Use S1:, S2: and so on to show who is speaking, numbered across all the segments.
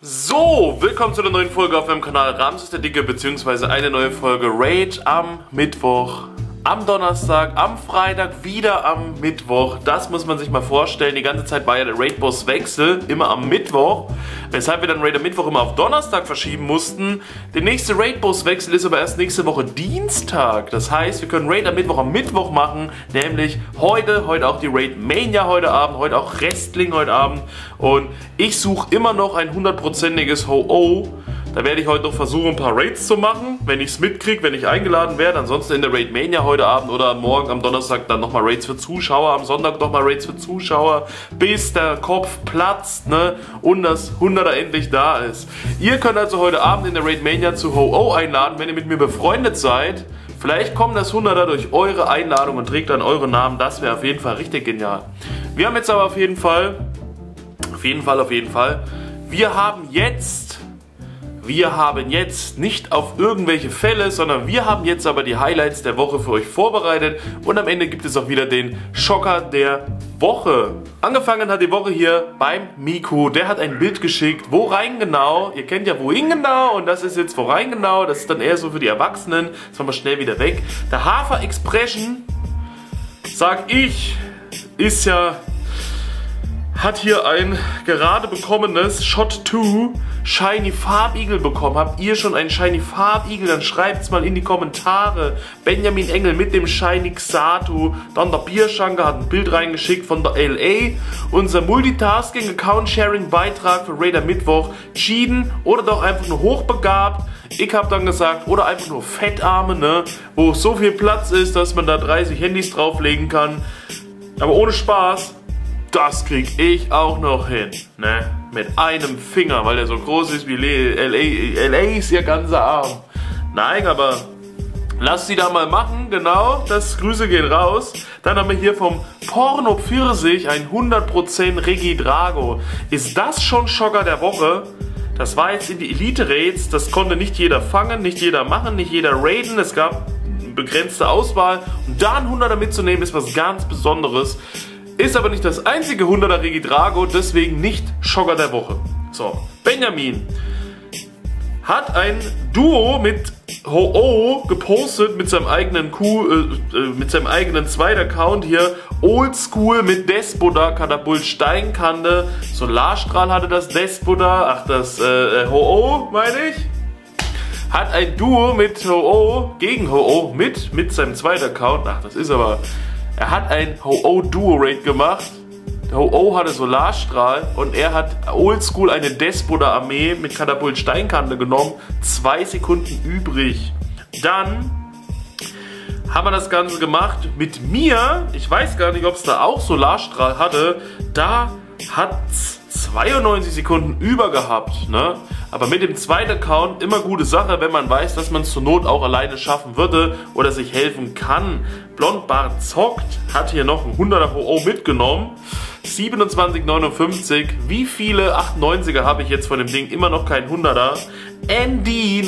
S1: So, willkommen zu einer neuen Folge auf meinem Kanal Ramses der Dicke, beziehungsweise eine neue Folge Raid am Mittwoch, am Donnerstag, am Freitag, wieder am Mittwoch. Das muss man sich mal vorstellen. Die ganze Zeit war ja der Raid-Boss-Wechsel immer am Mittwoch, weshalb wir dann Raid am Mittwoch immer auf Donnerstag verschieben mussten. Der nächste Raid-Boss-Wechsel ist aber erst nächste Woche Dienstag. Das heißt, wir können Raid am Mittwoch machen, nämlich heute auch die Raid-Mania heute Abend, heute auch Wrestling heute Abend. Und ich suche immer noch ein 100%iges Ho-Oh. Da werde ich heute noch versuchen, ein paar Raids zu machen, wenn ich es mitkriege, wenn ich eingeladen werde. Ansonsten in der Raid Mania heute Abend oder morgen am Donnerstag dann nochmal Raids für Zuschauer, am Sonntag nochmal Raids für Zuschauer, bis der Kopf platzt, ne, und das 100er endlich da ist. Ihr könnt also heute Abend in der Raid Mania zu Ho-Oh einladen, wenn ihr mit mir befreundet seid. Vielleicht kommt das 100er durch eure Einladung und trägt dann eure Namen. Das wäre auf jeden Fall richtig genial. Wir haben jetzt aber auf jeden Fall, wir haben jetzt nicht auf irgendwelche Fälle, sondern wir haben jetzt aber die Highlights der Woche für euch vorbereitet und am Ende gibt es auch wieder den Schocker der Woche. Angefangen hat die Woche hier beim Miku, der hat ein Bild geschickt, wo rein genau, ihr kennt ja wohin genau und das ist jetzt wo rein genau, das ist dann eher so für die Erwachsenen, das machen wir schnell wieder weg. Der Hafer Expression, sag ich, ist ja, hat hier ein gerade bekommenes Shot 2 Shiny Farbigel bekommen. Habt ihr schon einen Shiny Farbigel? Dann schreibt es mal in die Kommentare. Benjamin Engel mit dem Shiny Xatu. Dann der Bierschanker hat ein Bild reingeschickt von der LA. Unser Multitasking Account Sharing Beitrag für Raid am Mittwoch. Cheaten oder doch einfach nur hochbegabt. Ich habe dann gesagt, oder einfach nur Fettarme, ne? Wo so viel Platz ist, dass man da 30 Handys drauflegen kann. Aber ohne Spaß. Das krieg ich auch noch hin, ne? Mit einem Finger, weil der so groß ist wie LA ist ihr ganzer Arm. Nein, aber lasst sie da mal machen, genau, das Grüße gehen raus. Dann haben wir hier vom Porno Pfirsich ein 100% Regidrago. Ist das schon Schocker der Woche? Das war jetzt in die Elite-Raids, das konnte nicht jeder fangen, nicht jeder machen, nicht jeder raiden. Es gab eine begrenzte Auswahl und da ein 100er mitzunehmen ist was ganz Besonderes. Ist aber nicht das einzige 100er Regidrago, deswegen nicht Schocker der Woche. So, Benjamin hat ein Duo mit Ho-Oh gepostet mit seinem eigenen zweiten Account hier. Oldschool mit Despoda, Katapult Steinkante, Solarstrahl hatte das Despoda, ach das Ho-Oh meine ich. Hat ein Duo mit Ho-Oh, gegen Ho-Oh mit seinem zweiten Account, ach das ist aber... Er hat ein Ho-Oh Duo Raid gemacht. Der Ho-Oh hatte Solarstrahl und er hat oldschool eine Despoda Armee mit Katapult Steinkante genommen. 2 Sekunden übrig. Dann haben wir das Ganze gemacht mit mir. Ich weiß gar nicht, ob es da auch Solarstrahl hatte. Da hat es 92 Sekunden über gehabt, ne? Aber mit dem zweiten Account immer gute Sache, wenn man weiß, dass man es zur Not auch alleine schaffen würde oder sich helfen kann. Blondbart zockt, hat hier noch ein 100er Ho-Oh mitgenommen. 27,59. Wie viele 98er habe ich jetzt von dem Ding? Immer noch kein 100er. ND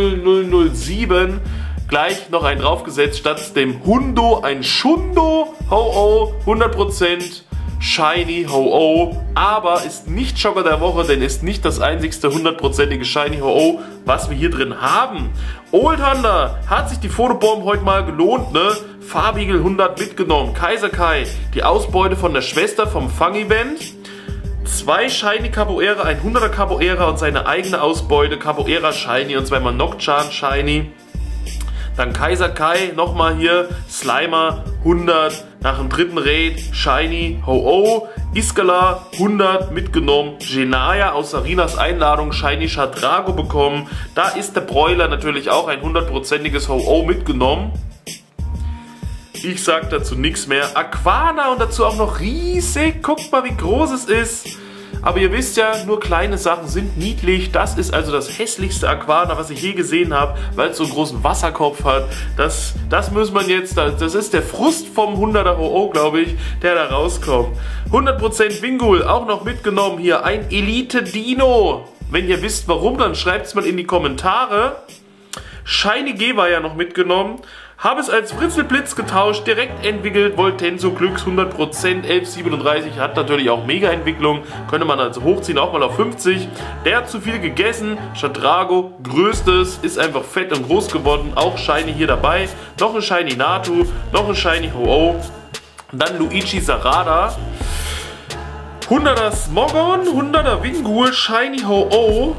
S1: 00007. Gleich noch einen draufgesetzt, statt dem Hundo ein Shundo Ho-Oh 100%. Shiny Ho-Oh, aber ist nicht Schocker der Woche, denn ist nicht das einzigste 100%ige Shiny Ho-Oh, was wir hier drin haben. Old Thunder hat sich die Fotobomb heute mal gelohnt, ne? Farbigel 100 mitgenommen. Kaiser Kai, die Ausbeute von der Schwester vom Fang-Event. 2 Shiny Capoeira, ein 100er Capoeira und seine eigene Ausbeute, Capoeira Shiny und zweimal Nocturne Shiny. Dann Kaiser Kai, nochmal hier, Slimer 100, nach dem dritten Raid, Shiny, Ho-Oh, Iskala 100 mitgenommen, Genaya aus Sarinas Einladung, Shiny Shadrago bekommen, da ist der Broiler natürlich auch ein 100%iges Ho-Oh mitgenommen. Ich sag dazu nichts mehr. Aquana und dazu auch noch riesig, guckt mal wie groß es ist. Aber ihr wisst ja, nur kleine Sachen sind niedlich. Das ist also das hässlichste Aquana, was ich je gesehen habe, weil es so einen großen Wasserkopf hat. Das muss man jetzt, das ist der Frust vom 100er Ho-Oh, glaube ich, der da rauskommt. 100% Wingul, auch noch mitgenommen hier. Ein Elite Dino. Wenn ihr wisst warum, dann schreibt es mal in die Kommentare. Shiny G war ja noch mitgenommen. Habe es als Fritzelblitz getauscht, direkt entwickelt, Voltenso Glücks 100%, 1137, hat natürlich auch Mega-Entwicklung, könnte man also hochziehen, auch mal auf 50. Der hat zu viel gegessen, Shadrago, größtes, ist einfach fett und groß geworden, auch Shiny hier dabei. Noch ein Shiny Natu, noch ein Shiny Ho-Oh, dann Luigi Sarada. 100er Smogon, 100er Wingull, Shiny Ho-Oh,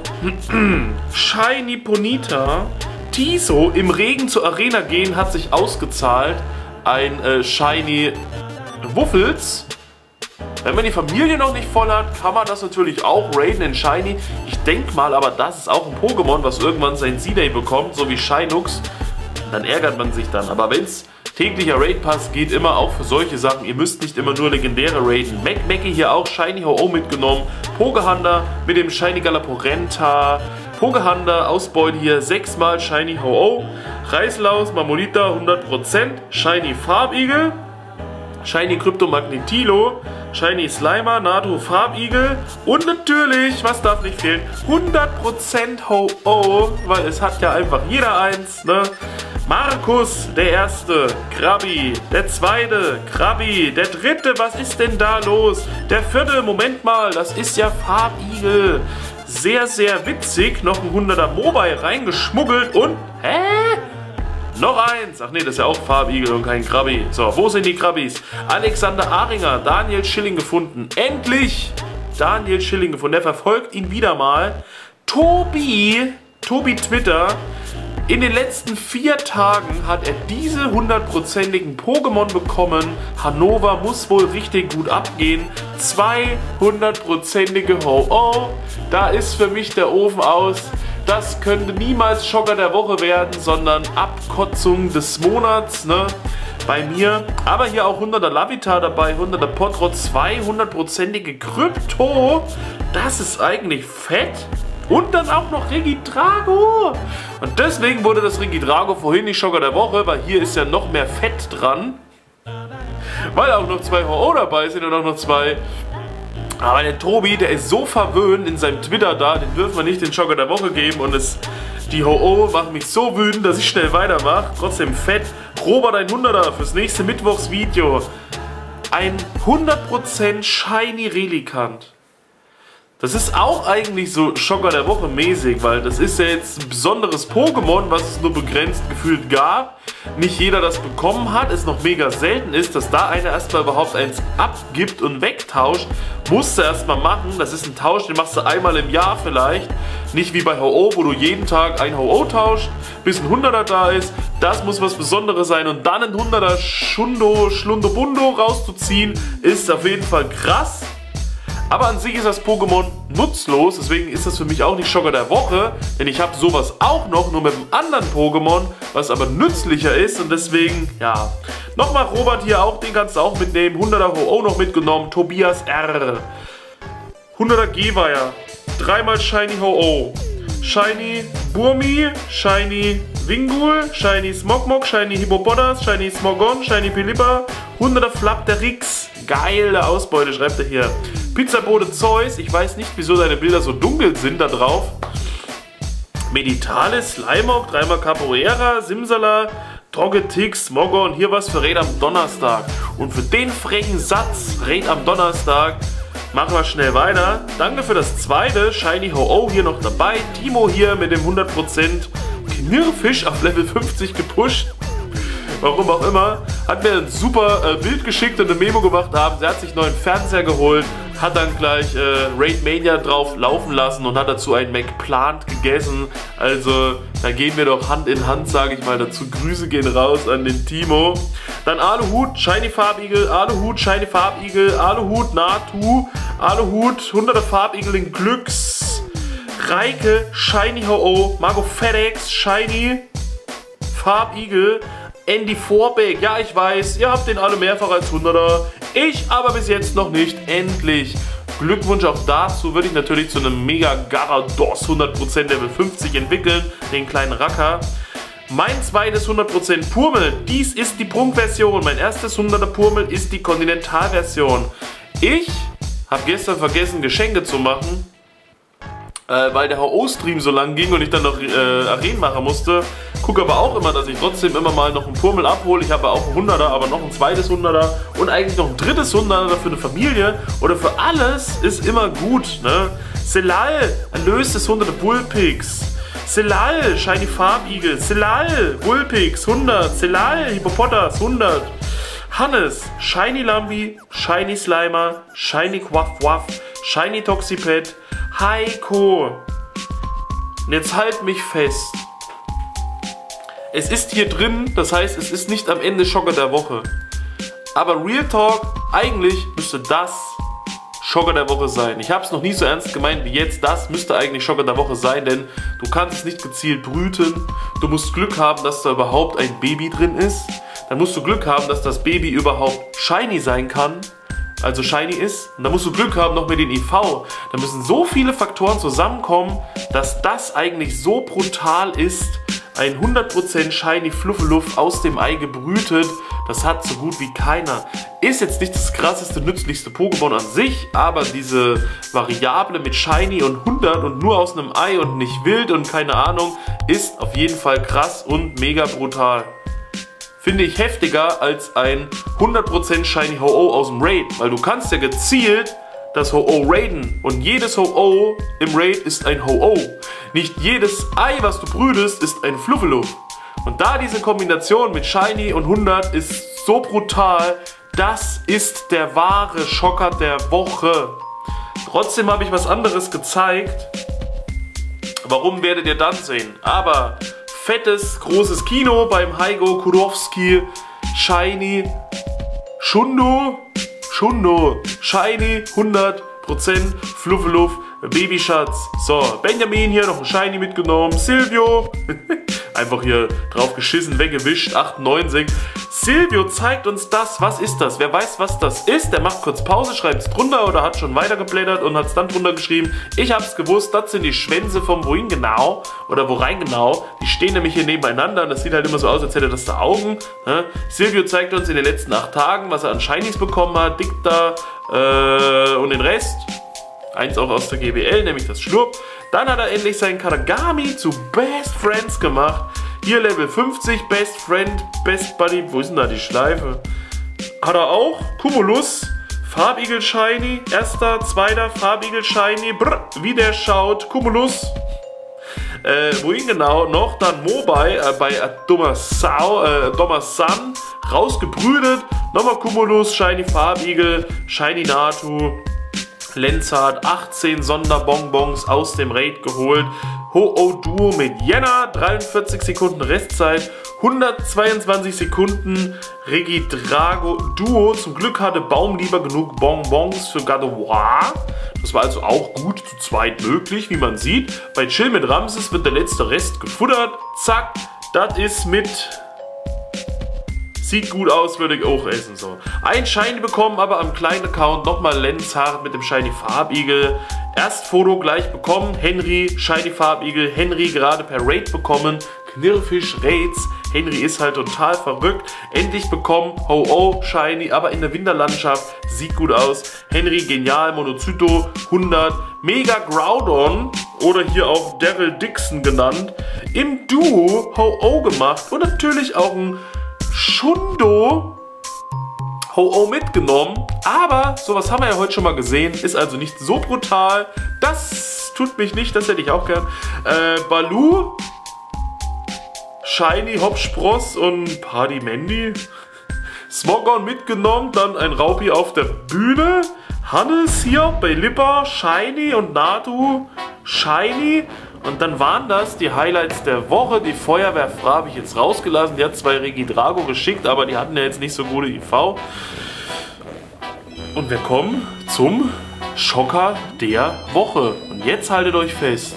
S1: Shiny Ponyta. Tiso im Regen zur Arena gehen hat sich ausgezahlt. Ein Shiny Wuffels. Wenn man die Familie noch nicht voll hat, kann man das natürlich auch raiden in Shiny. Ich denke mal, aber das ist auch ein Pokémon, was irgendwann sein Z-Day bekommt, so wie Shinux. Dann ärgert man sich dann. Aber wenn es täglicher Raid-Pass geht, immer auch für solche Sachen. Ihr müsst nicht immer nur legendäre raiden. Mackie hier auch Shiny Ho-Oh mitgenommen. Pogehanda mit dem Shiny Galaporenta. Pogehanda, Ausbeute hier 6-mal Shiny Ho-Oh, Reislaus, Mamolita 100%, Shiny Farbigel, Shiny Kryptomagnetilo, Shiny Slimer, Natu Farbigel und natürlich, was darf nicht fehlen, 100% Ho-Oh, weil es hat ja einfach jeder eins, ne? Markus, der erste, Krabi, der zweite, Krabi, der dritte, was ist denn da los? Der vierte, Moment mal, das ist ja Farbigel. Sehr, sehr witzig. Noch ein 100er Mobile reingeschmuggelt und... Hä? Noch eins. Ach nee, das ist ja auch Farbigel und kein Krabi. So, wo sind die Krabis? Alexander Aringer, Daniel Schilling gefunden. Endlich! Daniel Schilling gefunden. Der verfolgt ihn wieder mal. Tobi Twitter. In den letzten 4 Tagen hat er diese 100%igen Pokémon bekommen. Hannover muss wohl richtig gut abgehen. 200%ige Ho-Oh. Da ist für mich der Ofen aus. Das könnte niemals Schocker der Woche werden, sondern Abkotzung des Monats, ne? Bei mir. Aber hier auch 100er Lavita dabei, 100er Potro, 200%ige Krypto. Das ist eigentlich fett. Und dann auch noch Regidrago. Und deswegen wurde das Regidrago vorhin nicht Schocker der Woche, weil hier ist ja noch mehr Fett dran. Weil auch noch 2 Ho-Oh dabei sind und auch noch 2. Aber der Tobi, der ist so verwöhnt in seinem Twitter da, den dürfen wir nicht den Schocker der Woche geben. Und die Ho-Oh machen mich so wütend, dass ich schnell weitermache. Trotzdem fett. Robert ein 100er fürs nächste Mittwochsvideo. Ein 100% Shiny Relikant. Das ist auch eigentlich so Schocker der Woche mäßig, weil das ist ja jetzt ein besonderes Pokémon, was es nur begrenzt gefühlt gab. Nicht jeder das bekommen hat, es noch mega selten ist, dass da einer erstmal überhaupt eins abgibt und wegtauscht. Musst du erstmal machen, das ist ein Tausch, den machst du einmal im Jahr vielleicht. Nicht wie bei Ho-Oh, wo du jeden Tag ein Ho-Oh tauscht, bis ein 100er da ist. Das muss was Besonderes sein und dann ein 100er Schlundobundo rauszuziehen, ist auf jeden Fall krass. Aber an sich ist das Pokémon nutzlos, deswegen ist das für mich auch nicht Schocker der Woche, denn ich habe sowas auch noch, nur mit einem anderen Pokémon, was aber nützlicher ist und deswegen, ja. Nochmal Robert hier auch, den kannst du auch mitnehmen, 100er Ho-Oh noch mitgenommen, Tobias R. 100er Geweiher, 3-mal Shiny Ho-Oh, Shiny Burmi, Shiny Wingull, Shiny Smogmog, Shiny Hippopotas, Shiny Smogon, Shiny Pilippa, 100er Flapterix, geile Ausbeute, schreibt er hier. Pizzabote Zeus, ich weiß nicht, wieso deine Bilder so dunkel sind da drauf. Meditalis, Slimeock, 3-mal Capoeira, Simsala, Trogetix, Smogon, hier was für Raid am Donnerstag. Und für den frechen Satz, Raid am Donnerstag, machen wir schnell weiter. Danke für das zweite, Shiny Ho-Oh hier noch dabei. Timo hier mit dem 100% Knirrfisch auf Level 50 gepusht. Warum auch immer, hat mir ein super Bild geschickt und eine Memo gemacht haben. Er hat sich einen neuen Fernseher geholt, hat dann gleich Raid Mania drauf laufen lassen und hat dazu einen McPlant gegessen. Also da gehen wir doch Hand in Hand, sage ich mal, dazu. Grüße gehen raus an den Timo. Dann Aluhut, Shiny Farbigel, Aluhut, Shiny Farbigel, Aluhut, Natu, Aluhut, 100er Farbigel in Glücks, Reike, Shiny Ho-Oh, Margo FedEx, Shiny Farbigel, Andy Vorbeck, ja ich weiß, ihr habt den alle mehrfach als 100er, ich aber bis jetzt noch nicht, endlich. Glückwunsch auch dazu, würde ich natürlich zu einem Mega Garados 100% Level 50 entwickeln, den kleinen Racker. Mein zweites 100% Purmel, dies ist die Prunkversion, mein erstes 100er Purmel ist die Kontinentalversion. Ich habe gestern vergessen Geschenke zu machen. weil der HO-Stream so lang ging und ich dann noch Arenen machen musste. Gucke aber auch immer, dass ich trotzdem immer mal noch einen Purmel abhole. Ich habe auch einen 100er, aber noch ein zweites 100er und eigentlich noch ein drittes 100er für eine Familie oder für alles ist immer gut. Ne? Selal, erlöstes 100er Bullpix. Selal, Shiny Farbigel. Selal, Bullpix 100. Selal, Hippopotas 100. Hannes, Shiny Lambi, Shiny Slimer, Shiny Quaff Waff, Shiny Toxipet, Heiko. Und jetzt halt mich fest. Es ist hier drin, das heißt, es ist nicht am Ende Schocker der Woche. Aber Real Talk, eigentlich müsste das Schocker der Woche sein. Ich habe es noch nie so ernst gemeint wie jetzt. Das müsste eigentlich Schocker der Woche sein, denn du kannst es nicht gezielt brüten. Du musst Glück haben, dass da überhaupt ein Baby drin ist. Dann musst du Glück haben, dass das Baby überhaupt shiny sein kann. Also shiny ist. Und dann musst du Glück haben noch mit den IV. Da müssen so viele Faktoren zusammenkommen, dass das eigentlich so brutal ist. Ein 100% shiny Fluffeluff aus dem Ei gebrütet. Das hat so gut wie keiner. Ist jetzt nicht das krasseste, nützlichste Pokémon an sich, aber diese Variable mit shiny und 100 und nur aus einem Ei und nicht wild und keine Ahnung, ist auf jeden Fall krass und mega brutal. Finde ich heftiger als ein 100% shiny Ho-Oh aus dem Raid, weil du kannst ja gezielt das Ho-Oh raiden und jedes Ho-Oh im Raid ist ein Ho-Oh. Nicht jedes Ei, was du brütest, ist ein Fluffeluff. Und da diese Kombination mit Shiny und 100 ist so brutal, das ist der wahre Schocker der Woche. Trotzdem habe ich was anderes gezeigt. Warum werdet ihr dann sehen? Aber fettes, großes Kino beim Heiko Kurowski Shiny Shundo, Shiny 100% Fluffeluff, Babyschatz. So, Benjamin hier noch ein Shiny mitgenommen. Silvio, einfach hier drauf geschissen, weggewischt, 98. Silvio zeigt uns das. Was ist das? Wer weiß, was das ist, der macht kurz Pause, schreibt es drunter oder hat schon weitergeblättert und hat es dann drunter geschrieben. Ich habe es gewusst, das sind die Schwänze vom Wohin genau oder worein genau. Die stehen nämlich hier nebeneinander und das sieht halt immer so aus, als hätte das da Augen. Ne? Silvio zeigt uns in den letzten 8 Tagen, was er an Shinies bekommen hat, Dicta und den Rest. Eins auch aus der GBL, nämlich das Schlurp. Dann hat er endlich seinen Karagami zu Best Friends gemacht. Hier Level 50, Best Friend, Best Buddy. Wo ist denn da die Schleife? Hat er auch. Cumulus, Farbigel Shiny. Erster, zweiter Farbigel Shiny. Brr, wie der schaut. Cumulus. Wohin genau? Noch dann Mobile bei Domasan rausgebrütet. Nochmal Cumulus, Shiny Farbigel, Shiny Natu. Lenzart, 18 Sonderbonbons aus dem Raid geholt. Ho-Oh Duo mit Jenna, 43 Sekunden Restzeit, 122 Sekunden Regidrago Duo. Zum Glück hatte Baumlieber genug Bonbons für Gardevoir. Das war also auch gut zu zweit möglich, wie man sieht. Bei Chill mit Ramses wird der letzte Rest gefuttert. Zack, das ist mit... Sieht gut aus, würde ich auch essen. So. Ein Shiny bekommen, aber am kleinen Account nochmal Lenzart mit dem Shiny Farbigel. Erst Foto gleich bekommen. Henry, Shiny Farbigel. Henry gerade per Raid bekommen. Knirfisch Raids. Henry ist halt total verrückt. Endlich bekommen. Ho-Oh, Shiny, aber in der Winterlandschaft. Sieht gut aus. Henry, genial. Monocyto, 100. Mega Groudon. Oder hier auch Daryl Dixon genannt. Im Duo Ho-Oh gemacht. Und natürlich auch ein Shundo Ho-Oh mitgenommen, aber sowas haben wir ja heute schon mal gesehen, ist also nicht so brutal, das tut mich nicht, das hätte ich auch gern. Baloo, Shiny, Hopspross und Party Mandy, Smogon mitgenommen, dann ein Raupi auf der Bühne, Hannes hier bei Lippa, Shiny und Natu, Shiny. Und dann waren das die Highlights der Woche. Die Feuerwehrfrau habe ich jetzt rausgelassen. Die hat 2 Regidrago geschickt, aber die hatten ja jetzt nicht so gute IV. Und wir kommen zum Schocker der Woche. Und jetzt haltet euch fest.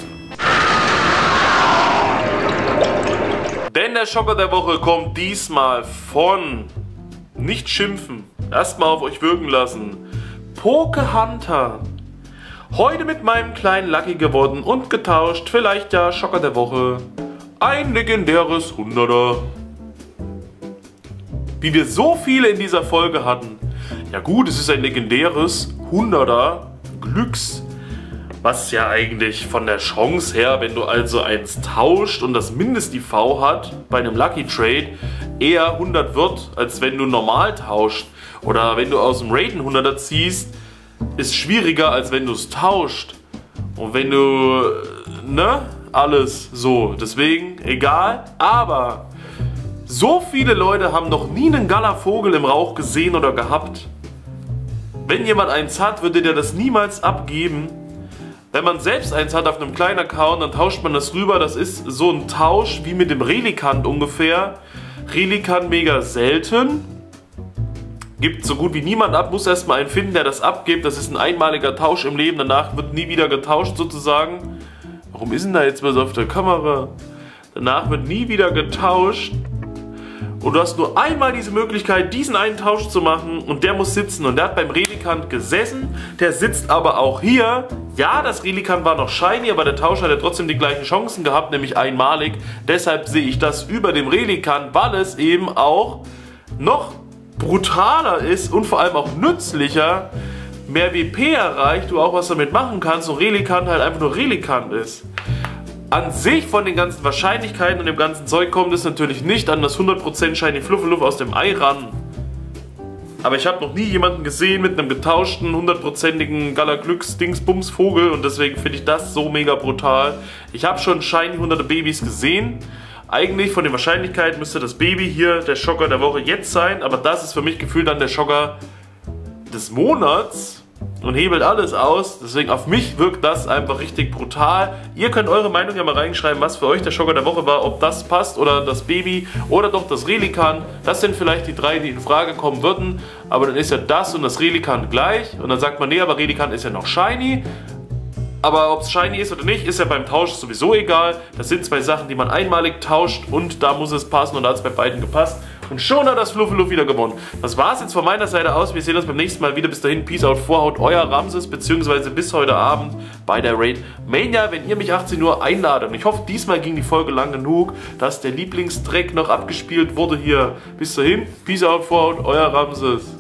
S1: Denn der Schocker der Woche kommt diesmal von... Nicht schimpfen. Erstmal auf euch wirken lassen. Pokehunter. Heute mit meinem kleinen Lucky geworden und getauscht, vielleicht ja Schocker der Woche, ein legendäres 100er. Wie wir so viele in dieser Folge hatten. Ja gut, es ist ein legendäres 100er Glücks Was ja eigentlich von der Chance her, wenn du also eins tauscht und das Mindest-IV hat, bei einem Lucky Trade eher 100 wird, als wenn du normal tauscht. Oder wenn du aus dem Raiden 100er ziehst, ist schwieriger, als wenn du es tauscht. Und wenn du, ne, alles so. Deswegen, egal. Aber so viele Leute haben noch nie einen Gala-Vogel im Rauch gesehen oder gehabt. Wenn jemand eins hat, würde der das niemals abgeben. Wenn man selbst eins hat auf einem kleinen Account, dann tauscht man das rüber. Das ist so ein Tausch wie mit dem Relikanth ungefähr. Relikanth mega selten. Gibt so gut wie niemand ab. Muss erstmal einen finden, der das abgibt. Das ist ein einmaliger Tausch im Leben. Danach wird nie wieder getauscht sozusagen. Warum ist denn da jetzt was auf der Kamera? Danach wird nie wieder getauscht. Und du hast nur einmal diese Möglichkeit, diesen einen Tausch zu machen und der muss sitzen. Und der hat beim Relikanth gesessen, der sitzt aber auch hier. Ja, das Relikanth war noch shiny, aber der Tausch hat ja trotzdem die gleichen Chancen gehabt, nämlich einmalig. Deshalb sehe ich das über dem Relikanth, weil es eben auch noch brutaler ist und vor allem auch nützlicher, mehr WP erreicht, du auch was damit machen kannst und Relikanth halt einfach nur Relikanth ist. An sich von den ganzen Wahrscheinlichkeiten und dem ganzen Zeug kommt es natürlich nicht an das 100% Shiny Fluffeluff aus dem Ei ran. Aber ich habe noch nie jemanden gesehen mit einem getauschten 100%igen Gala-Glücks-Dingsbums Vogel und deswegen finde ich das so mega brutal. Ich habe schon Shiny 100er Babys gesehen. Eigentlich von den Wahrscheinlichkeiten müsste das Baby hier der Schocker der Woche jetzt sein, aber das ist für mich gefühlt dann der Schocker des Monats. Und hebelt alles aus, deswegen auf mich wirkt das einfach richtig brutal. Ihr könnt eure Meinung ja mal reinschreiben, was für euch der Schocker der Woche war, ob das passt oder das Baby oder doch das Relikanth. Das sind vielleicht die drei, die in Frage kommen würden, aber dann ist ja das und das Relikanth gleich und dann sagt man, nee, aber Relikanth ist ja noch shiny. Aber ob es shiny ist oder nicht, ist ja beim Tausch sowieso egal. Das sind zwei Sachen, die man einmalig tauscht und da muss es passen und da hat es bei beiden gepasst. Und schon hat das Fluffeluff wieder gewonnen. Das war es jetzt von meiner Seite aus. Wir sehen uns beim nächsten Mal wieder. Bis dahin, Peace out, Vorhaut, euer Ramses, beziehungsweise bis heute Abend bei der Raid Mania, wenn ihr mich 18 Uhr einladet. Und ich hoffe, diesmal ging die Folge lang genug, dass der Lieblingstrack noch abgespielt wurde hier. Bis dahin, Peace out, Vorhaut, euer Ramses.